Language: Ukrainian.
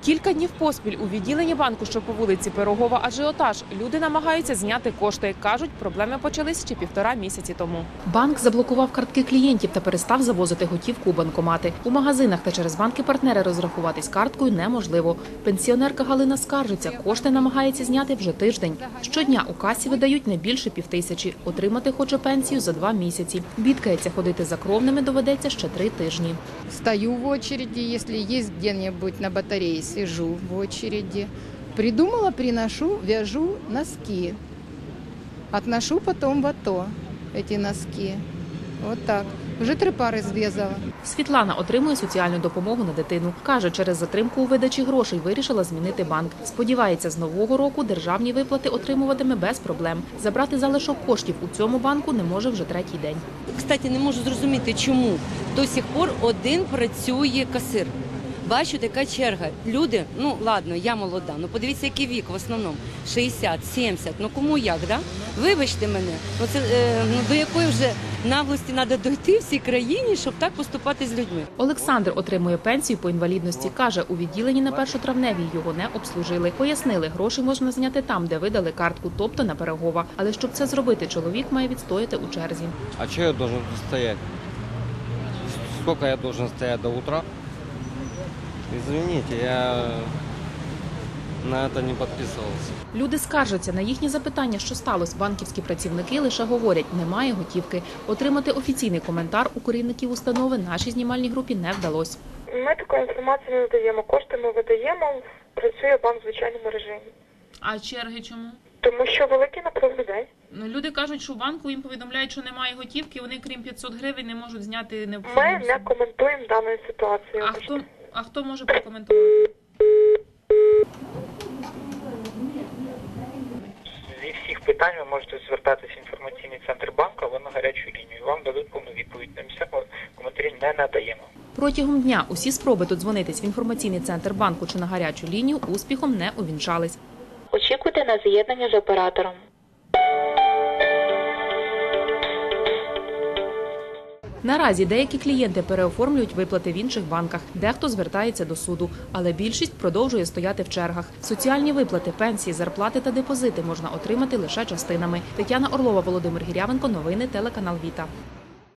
Кілька днів поспіль у відділенні банку, що по вулиці Пирогова, ажіотаж. Люди намагаються зняти кошти. Кажуть, проблеми почались ще 1,5 місяці тому. Банк заблокував картки клієнтів та перестав завозити готівку у банкомати. У магазинах та через банки-партнери розрахуватись карткою неможливо. Пенсіонерка Галина скаржиться, кошти намагається зняти вже тиждень. Щодня у касі видають не більше 5000. Отримати хоче пенсію за 2 місяці. Бідкається, ходити за кровними доведеться ще 3 тижні. Стою в очереди, якщо є де-небудь на батареї. Сижу в очереди. Придумала, приношу, вяжу носки. Отношу потом в АТО эти носки. Вот так. Вже 3 пари зв'язала. Світлана отримує соціальну допомогу на дитину. Каже, через затримку у видачі грошей вирішила змінити банк. Сподівається, з нового року державні виплати отримуватиме без проблем. Забрати залишок коштів у цьому банку не може вже 3-й день. Кстати, не можу зрозуміти, чому до сих пор один працює касир. Бачу, така черга. Люди, ну ладно, я молода, ну подивіться, який вік в основному. 60, 70, ну кому як, да? Вибачте мене, до якої вже наглості треба дойти в цій країні, щоб так поступати з людьми. Олександр отримує пенсію по інвалідності. Каже, у відділенні на 1-травневій його не обслужили. Пояснили, гроші можна зняти там, де видали картку, тобто на Пирогова. Але щоб це зробити, чоловік має відстояти у черзі. А чого я должен стояти? Скільки я должен стояти до утра? Извините, я на це не підписувався. Люди скаржаться на їхні запитання, що сталося. Банківські працівники лише говорять, немає готівки. Отримати офіційний коментар у керівників установи нашій знімальній групі не вдалося. Ми такої інформації не надаємо. Кошти ми видаємо, працює банк в звичайному режимі. А черги чому? Тому що великий наплив людей. Ну, люди кажуть, що в банку їм повідомляють, що немає готівки, вони крім 500 гривень не можуть зняти необхідну Ми не коментуємо дану ситуацію. А хто може прокоментувати? Зі всіх питань ви можете звертатися в інформаційний центр банку або на гарячу лінію. Вам дадуть повну відповідь. На місцях коментарі не надаємо. Протягом дня усі спроби додзвонитись в інформаційний центр банку чи на гарячу лінію успіхом не увінчались. Очікуйте на з'єднання з оператором. Наразі деякі клієнти переоформлюють виплати в інших банках, дехто звертається до суду, але більшість продовжує стояти в чергах. Соціальні виплати, пенсії, зарплати та депозити можна отримати лише частинами. Тетяна Орлова, Володимир Гірявенко, новини, телеканал Віта.